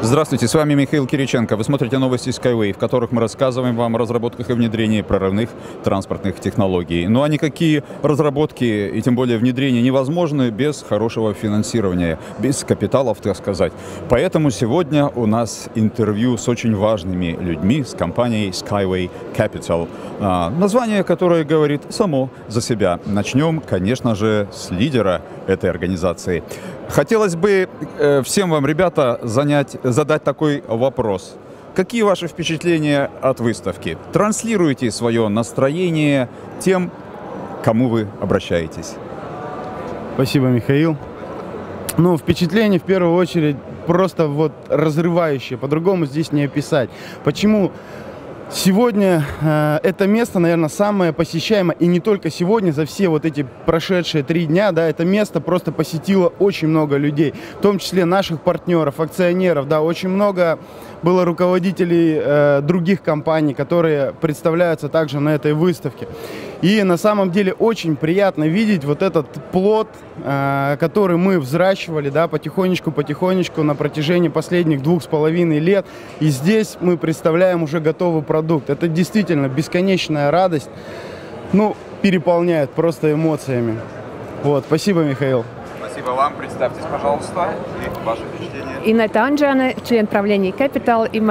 Здравствуйте, с вами Михаил Кириченко. Вы смотрите новости Skyway, в которых мы рассказываем вам о разработках и внедрении прорывных транспортных технологий. Ну а никакие разработки и тем более внедрения невозможны без хорошего финансирования, без капиталов, так сказать. Поэтому сегодня у нас интервью с очень важными людьми, с компанией Skyway Capital, название которое говорит само за себя. Начнем, конечно же, с лидера этой организации. Хотелось бы всем вам, ребята, задать такой вопрос. Какие ваши впечатления от выставки? Транслируйте свое настроение тем, к кому вы обращаетесь. Спасибо, Михаил. Ну, впечатление в первую очередь просто вот разрывающее. По-другому здесь не описать. Почему? Сегодня это место, наверное, самое посещаемое, и не только сегодня, за все вот эти прошедшие 3 дня, да, это место просто посетило очень много людей, в том числе наших партнеров, акционеров, да, очень много было руководителей других компаний, которые представляются также на этой выставке. И на самом деле очень приятно видеть вот этот плод, который мы взращивали, да, потихонечку на протяжении последних 2,5 лет. И здесь мы представляем уже готовый продукт. Это действительно бесконечная радость, ну, переполняет просто эмоциями. Вот, спасибо, Михаил. Спасибо вам. Представьтесь, пожалуйста, и ваше впечатление. Инна Танджана, член правления Capital, и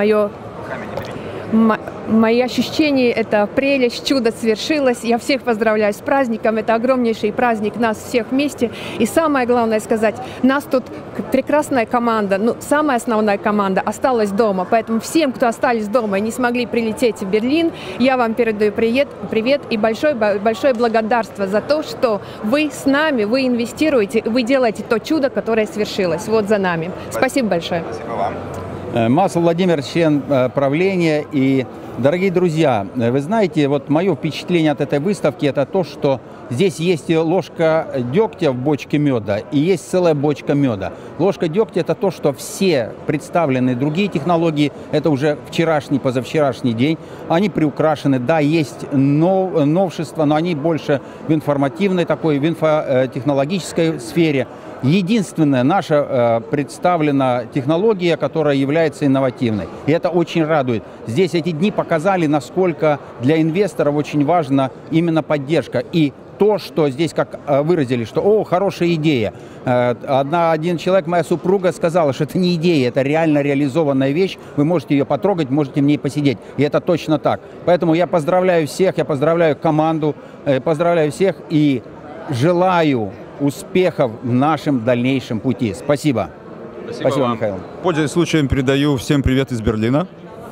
мои ощущения – это прелесть, чудо свершилось. Я всех поздравляю с праздником. Это огромнейший праздник нас всех вместе. И самое главное сказать, нас тут прекрасная команда, ну, самая основная команда осталась дома. Поэтому всем, кто остались дома и не смогли прилететь в Берлин, я вам передаю привет и большое благодарство за то, что вы с нами, вы инвестируете, вы делаете то чудо, которое свершилось. Вот за нами. Спасибо большое. Спасибо вам. Масло Владимир, член правления. И, дорогие друзья, вы знаете, вот мое впечатление от этой выставки – это то, что здесь есть ложка дегтя в бочке меда и есть целая бочка меда. Ложка дегтя – это то, что все представленные другие технологии, это уже вчерашний, позавчерашний день, они приукрашены. Да, есть новшества, но они больше в информативной такой, в инфотехнологической сфере. Единственная наша представлена технология, которая является инновативной. И это очень радует. Здесь эти дни показали, насколько для инвесторов очень важна именно поддержка. И то, что здесь, как выразили, что «О, хорошая идея». Один человек, моя супруга, сказала, что это не идея, это реально реализованная вещь. Вы можете ее потрогать, можете в ней посидеть. И это точно так. Поэтому я поздравляю всех, я поздравляю команду, поздравляю всех и желаю успехов в нашем дальнейшем пути. Спасибо. Спасибо, Михаил. Пользуясь случаем, передаю всем привет из Берлина.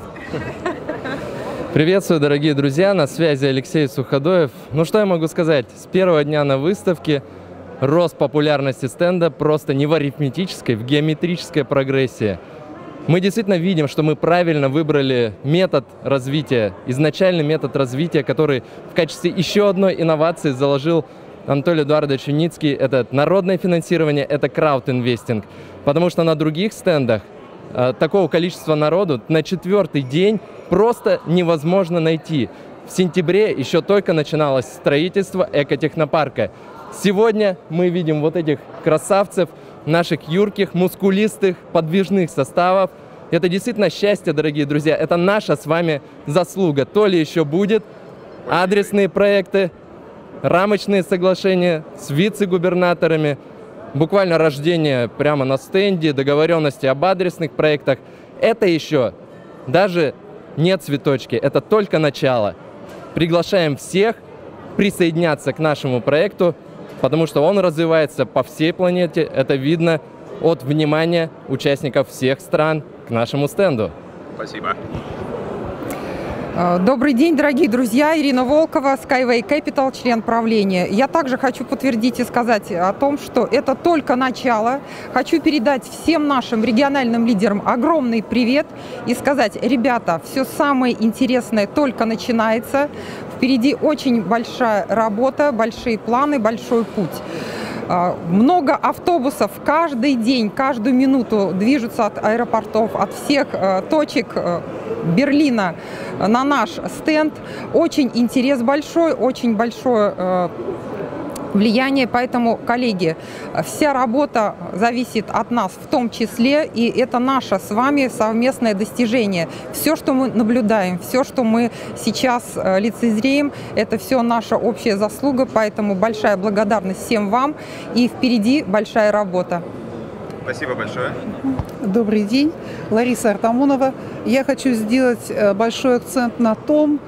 Приветствую, дорогие друзья, на связи Алексей Суходоев. Ну что я могу сказать? С первого дня на выставке рост популярности стенда просто не в арифметической, в геометрической прогрессии. Мы действительно видим, что мы правильно выбрали метод развития, изначальный метод развития, который в качестве еще одной инновации заложил Анатолий Эдуардович Юницкий. Это народное финансирование, это краудинвестинг. Потому что на других стендах такого количества народу на 4-й день просто невозможно найти. В сентябре еще только начиналось строительство экотехнопарка. Сегодня мы видим вот этих красавцев, наших юрких, мускулистых, подвижных составов. Это действительно счастье, дорогие друзья. Это наша с вами заслуга. То ли еще будет. Адресные проекты, рамочные соглашения с вице-губернаторами, буквально рождение прямо на стенде, договоренности об адресных проектах. Это еще даже не цветочки, это только начало. Приглашаем всех присоединяться к нашему проекту, потому что он развивается по всей планете. Это видно от внимания участников всех стран к нашему стенду. Спасибо. Добрый день, дорогие друзья. Ирина Волкова, Skyway Capital, член правления. Я также хочу подтвердить и сказать о том, что это только начало. Хочу передать всем нашим региональным лидерам огромный привет и сказать: ребята, все самое интересное только начинается. Впереди очень большая работа, большие планы, большой путь. Много автобусов каждый день, каждую минуту движутся от аэропортов, от всех точек Берлина на наш стенд. Очень интерес большой, очень большое влияние. Поэтому, коллеги, вся работа зависит от нас в том числе, и это наше с вами совместное достижение. Все, что мы наблюдаем, все, что мы сейчас лицезреем, это все наша общая заслуга, поэтому большая благодарность всем вам, и впереди большая работа. Спасибо большое. Добрый день, Лариса Артамонова. Я хочу сделать большой акцент на том,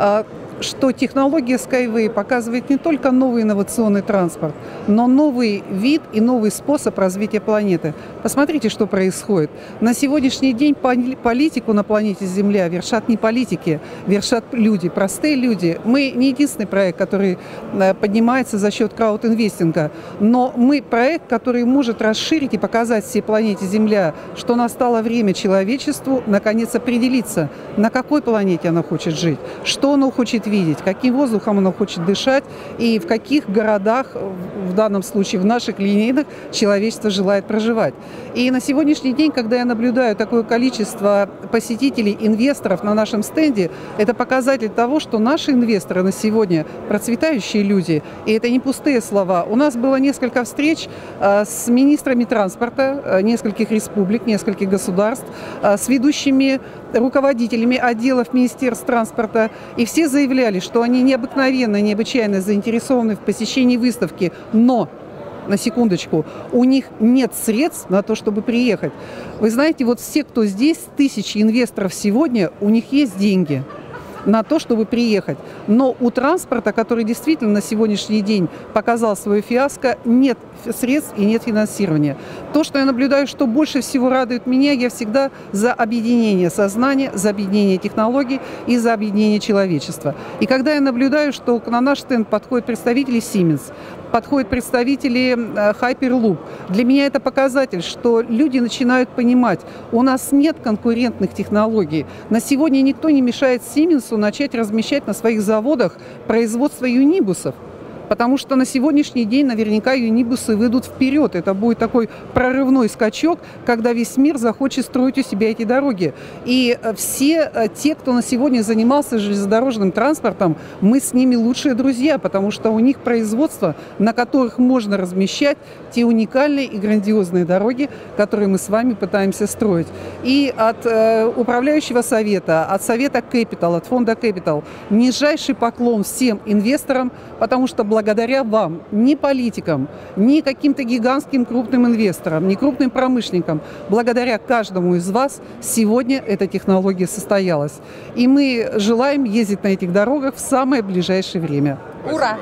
что технология Skyway показывает не только новый инновационный транспорт, но новый вид и новый способ развития планеты. Посмотрите, что происходит. На сегодняшний день политику на планете Земля вершат не политики, вершат люди, простые люди. Мы не единственный проект, который поднимается за счет краудинвестинга, но мы проект, который может расширить и показать всей планете Земля, что настало время человечеству наконец определиться, на какой планете оно хочет жить, что оно хочет видеть, каким воздухом оно хочет дышать и в каких городах, в данном случае в наших линейных, человечество желает проживать. И на сегодняшний день, когда я наблюдаю такое количество посетителей, инвесторов на нашем стенде, это показатель того, что наши инвесторы на сегодня процветающие люди, и это не пустые слова. У нас было несколько встреч с министрами транспорта нескольких республик, нескольких государств, с ведущими руководителями отделов Министерств транспорта, и все заявляли, что они необыкновенно, необычайно заинтересованы в посещении выставки, но, на секундочку, у них нет средств на то, чтобы приехать. Вы знаете, вот все, кто здесь, тысячи инвесторов сегодня, у них есть деньги на то, чтобы приехать. Но у транспорта, который действительно на сегодняшний день показал свою фиаско, нет средств и нет финансирования. То, что я наблюдаю, что больше всего радует меня, я всегда за объединение сознания, за объединение технологий и за объединение человечества. И когда я наблюдаю, что на наш стенд подходят представители Siemens, подходят представители Hyperloop. Для меня это показатель, что люди начинают понимать, у нас нет конкурентных технологий. На сегодня никто не мешает Siemens начать размещать на своих заводах производство юнибусов. Потому что на сегодняшний день наверняка юнибусы выйдут вперед. Это будет такой прорывной скачок, когда весь мир захочет строить у себя эти дороги. И все те, кто на сегодня занимался железнодорожным транспортом, мы с ними лучшие друзья, потому что у них производство, на которых можно размещать те уникальные и грандиозные дороги, которые мы с вами пытаемся строить. И от управляющего совета, от совета Capital, от фонда Capital нижайший поклон всем инвесторам, потому что благодаря вам, ни политикам, ни каким-то гигантским крупным инвесторам, ни крупным промышленникам, благодаря каждому из вас сегодня эта технология состоялась. И мы желаем ездить на этих дорогах в самое ближайшее время. Ура!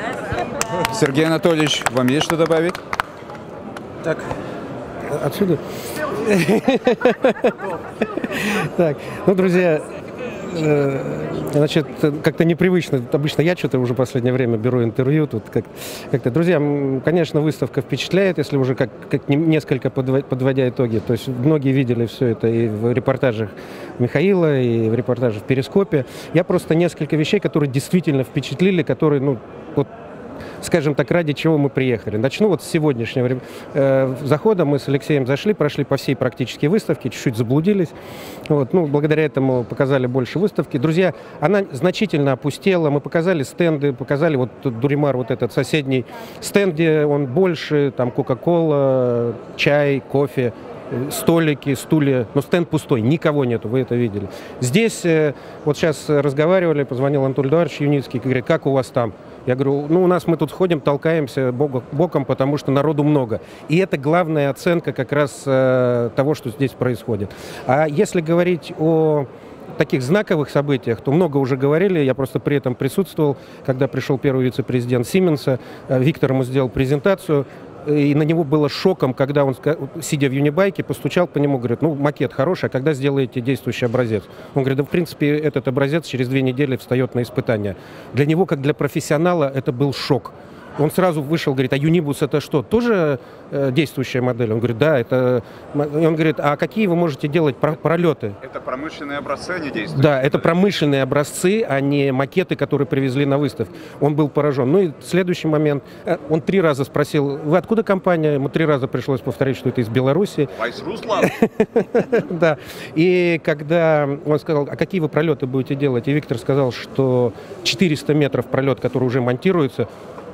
Сергей Анатольевич, вам есть что добавить? Так, отсюда. Так, ну, друзья, значит, как-то непривычно. Обычно я что-то уже в последнее время беру интервью. Тут как-то, друзья, конечно, выставка впечатляет, если уже как несколько подводя итоги. То есть многие видели все это и в репортажах Михаила, и в репортажах в Перископе. Я просто несколько вещей, которые действительно впечатлили, которые, ну, вот, скажем так, ради чего мы приехали. Начну вот с сегодняшнего захода. Мы с Алексеем зашли, прошли по всей практически выставке, чуть-чуть заблудились. Вот, ну, благодаря этому показали больше выставки. Друзья, она значительно опустела. Мы показали стенды, показали вот Дуримар, вот этот соседний стенд, где он больше, там Кока-кола, чай, кофе, столики, стулья, но стенд пустой, никого нету, вы это видели. Здесь, вот сейчас разговаривали, позвонил Антон Эдуардович Юницкий, говорит, как у вас там? Я говорю, ну, у нас мы тут ходим, толкаемся боком, потому что народу много. И это главная оценка как раз того, что здесь происходит. А если говорить о таких знаковых событиях, то много уже говорили, я просто при этом присутствовал, когда пришел первый вице-президент Сименса, Виктор ему сделал презентацию, и на него было шоком, когда он, сидя в юнибайке, постучал по нему, говорит, ну, макет хороший, а когда сделаете действующий образец? Он говорит, да, в принципе, этот образец через 2 недели встает на испытание. Для него, как для профессионала, это был шок. Он сразу вышел, говорит, а юнибус это что, тоже действующая модель? Он говорит, да, это... И он говорит, а какие вы можете делать пролеты? Это промышленные образцы, а не действующие? Да, это промышленные образцы, а не макеты, которые привезли на выставку. Он был поражен. Ну и следующий момент, он 3 раза спросил, вы откуда компания? Ему 3 раза пришлось повторить, что это из Беларуси. Вайс-Руслан? Да. И когда он сказал, а какие вы пролеты будете делать? И Виктор сказал, что 400 метров пролет, который уже монтируется,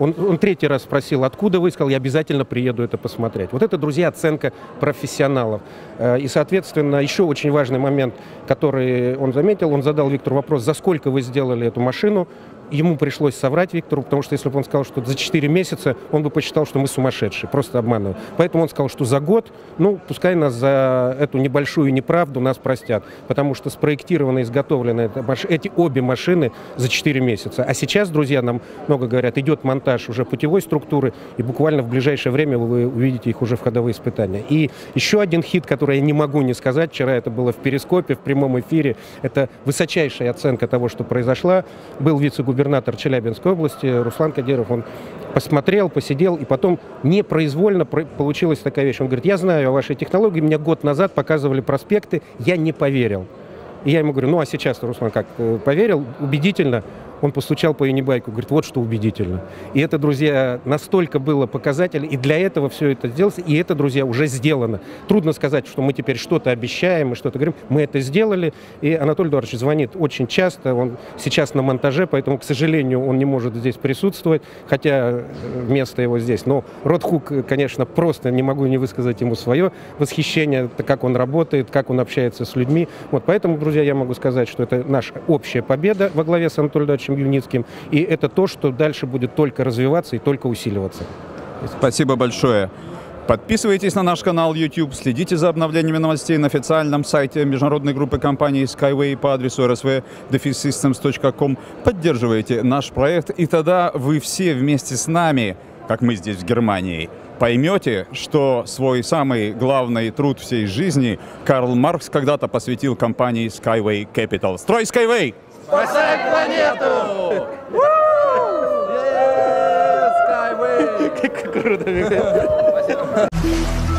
Он 3-й раз спросил, откуда вы, сказал, я обязательно приеду это посмотреть. Вот это, друзья, оценка профессионалов. И, соответственно, еще очень важный момент, который он заметил, он задал Виктору вопрос, за сколько вы сделали эту машину. Ему пришлось соврать Виктору, потому что если бы он сказал, что за 4 месяца, он бы посчитал, что мы сумасшедшие, просто обманывают. Поэтому он сказал, что за год, ну, пускай нас за эту небольшую неправду нас простят, потому что спроектированы и изготовлены эти обе машины за 4 месяца. А сейчас, друзья, нам много говорят, идет монтаж уже путевой структуры, и буквально в ближайшее время вы увидите их уже в ходовые испытания. И еще один хит, который я не могу не сказать, вчера это было в Перископе, в прямом эфире, это высочайшая оценка того, что произошло, был вице-губернатор Челябинской области Руслан Кадиров, он посмотрел, посидел, и потом непроизвольно получилась такая вещь. Он говорит, я знаю о вашей технологии, меня год назад показывали проспекты, я не поверил. И я ему говорю, ну а сейчас, Руслан, как, поверил? Убедительно. Он постучал по юнибайку, говорит, вот что убедительно. И это, друзья, настолько было показательно, и для этого все это сделалось, и это, друзья, уже сделано. Трудно сказать, что мы теперь что-то обещаем и что-то говорим. Мы это сделали, и Анатолий Эдуардович звонит очень часто, он сейчас на монтаже, поэтому, к сожалению, он не может здесь присутствовать, хотя место его здесь. Но Род Хук, конечно, просто не могу не высказать ему свое восхищение, как он работает, как он общается с людьми. Вот, поэтому, друзья, я могу сказать, что это наша общая победа во главе с Анатолием Эдуардовичем Юницким, и это то, что дальше будет только развиваться и только усиливаться. Спасибо большое. Подписывайтесь на наш канал YouTube, следите за обновлениями новостей на официальном сайте международной группы компаний Skyway по адресу rsv-systems.com. Поддерживайте наш проект, и тогда вы все вместе с нами, как мы здесь в Германии, поймете, что свой самый главный труд всей жизни Карл Маркс когда-то посвятил компании Skyway Capital. Строй Skyway! Спасай планету! Skyway! Как круто!